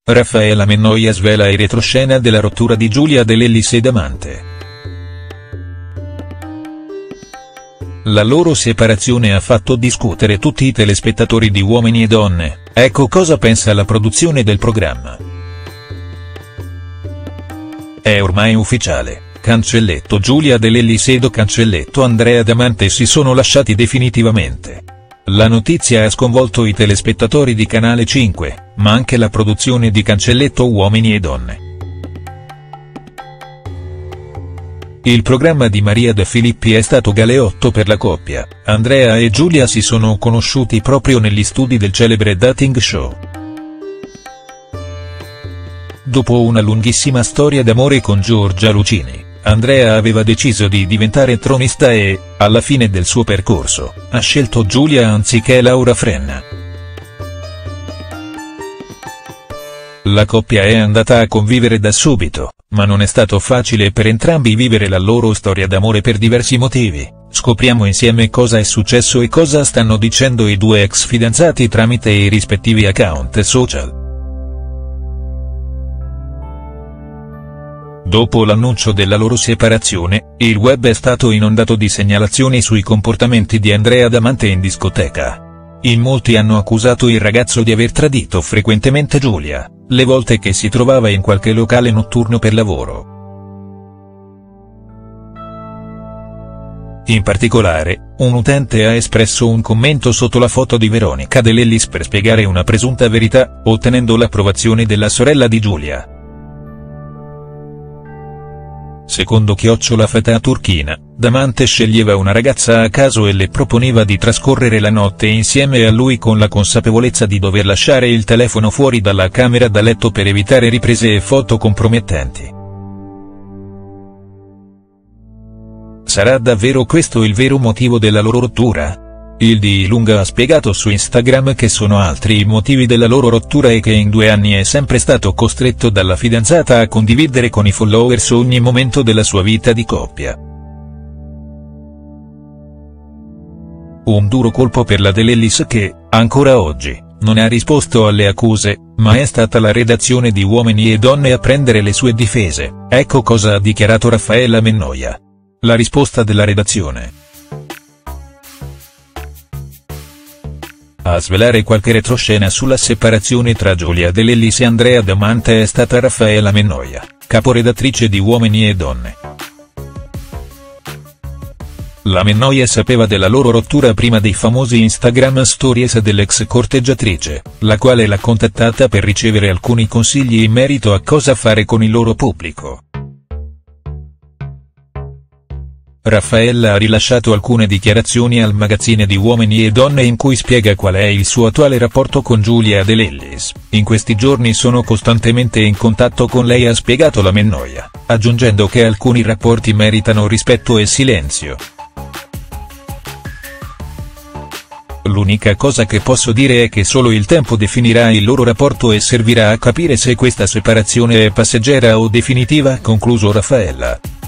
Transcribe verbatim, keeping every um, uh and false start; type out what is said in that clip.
Raffaella Mennoia svela il retroscena della rottura di Giulia De Lellis e Damante. La loro separazione ha fatto discutere tutti i telespettatori di Uomini e Donne, ecco cosa pensa la produzione del programma. È ormai ufficiale, Cancelletto Giulia De Lellis ed Cancelletto Andrea Damante si sono lasciati definitivamente. La notizia ha sconvolto i telespettatori di Canale cinque, ma anche la produzione di Cancelletto Uomini e Donne. Il programma di Maria De Filippi è stato galeotto per la coppia. Andrea e Giulia si sono conosciuti proprio negli studi del celebre dating show. Dopo una lunghissima storia d'amore con Giorgia Lucini, Andrea aveva deciso di diventare tronista e, alla fine del suo percorso, ha scelto Giulia anziché Laura Frenna. La coppia è andata a convivere da subito, ma non è stato facile per entrambi vivere la loro storia d'amore per diversi motivi. Scopriamo insieme cosa è successo e cosa stanno dicendo i due ex fidanzati tramite i rispettivi account social. Dopo l'annuncio della loro separazione, il web è stato inondato di segnalazioni sui comportamenti di Andrea Damante in discoteca. In molti hanno accusato il ragazzo di aver tradito frequentemente Giulia, le volte che si trovava in qualche locale notturno per lavoro. In particolare, un utente ha espresso un commento sotto la foto di Veronica De Lellis per spiegare una presunta verità, ottenendo l'approvazione della sorella di Giulia. Secondo Chiocciola Fatà Turchina, Damante sceglieva una ragazza a caso e le proponeva di trascorrere la notte insieme a lui con la consapevolezza di dover lasciare il telefono fuori dalla camera da letto per evitare riprese e foto compromettenti. Sarà davvero questo il vero motivo della loro rottura? Il Di Lunga ha spiegato su Instagram che sono altri i motivi della loro rottura e che in due anni è sempre stato costretto dalla fidanzata a condividere con i followers ogni momento della sua vita di coppia. Un duro colpo per la De Lellis che, ancora oggi, non ha risposto alle accuse, ma è stata la redazione di Uomini e Donne a prendere le sue difese, ecco cosa ha dichiarato Raffaella Mennoia. La risposta della redazione. A svelare qualche retroscena sulla separazione tra Giulia De Lellis e Andrea Damante è stata Raffaella Mennoia, caporedattrice di Uomini e Donne. La Mennoia sapeva della loro rottura prima dei famosi Instagram stories dell'ex corteggiatrice, la quale l'ha contattata per ricevere alcuni consigli in merito a cosa fare con il loro pubblico. Raffaella ha rilasciato alcune dichiarazioni al magazzine di Uomini e Donne in cui spiega qual è il suo attuale rapporto con Giulia De Lellis. In questi giorni sono costantemente in contatto con lei, ha spiegato la Mennoia, aggiungendo che alcuni rapporti meritano rispetto e silenzio. L'unica cosa che posso dire è che solo il tempo definirà il loro rapporto e servirà a capire se questa separazione è passeggera o definitiva, ha concluso Raffaella.